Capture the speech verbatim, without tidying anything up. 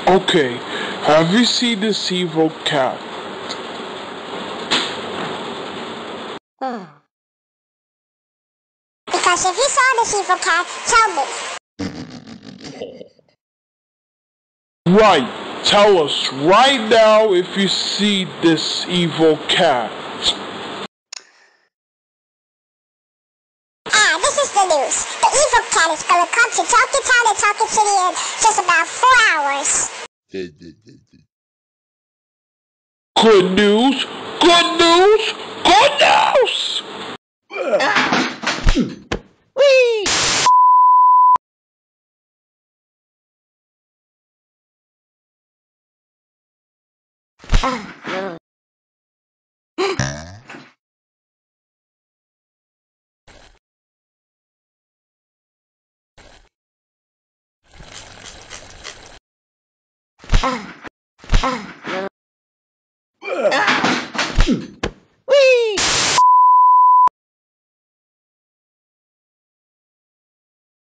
Okay, have you seen this evil cat? Because if you saw this evil cat, tell me. Right, tell us right now if you see this evil cat. Ah, this is the news. The evil cat is gonna come to Talkie Town and Talkie City in just about four hours. Good news! Good news! Good news! Whee! Ah. Ah.